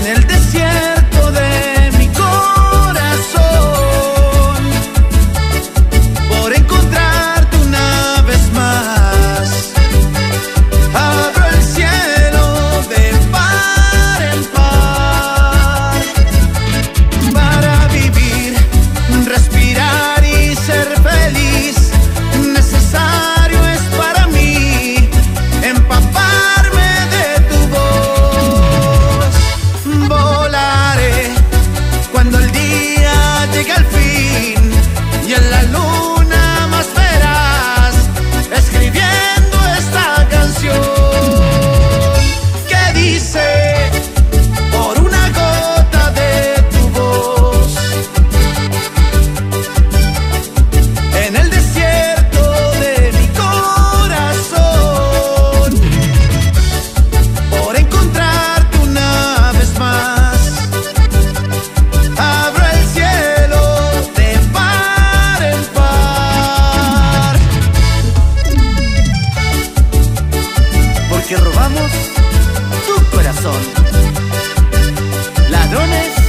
en el desierto de mi corazón, por encontrarte una vez más. Abro el cielo de par en par para vivir, respirar y ser feliz. Necesario es para mí empaparme de tu voz. Volaré cuando el día llegue al fin y en la luna más verás escribiendo esta canción que dice: por una gota de tu voz, en el desierto de mi corazón, por encontrarte una vez más. Abro el cielo de par en par, porque robamos tu corazón. Ladrones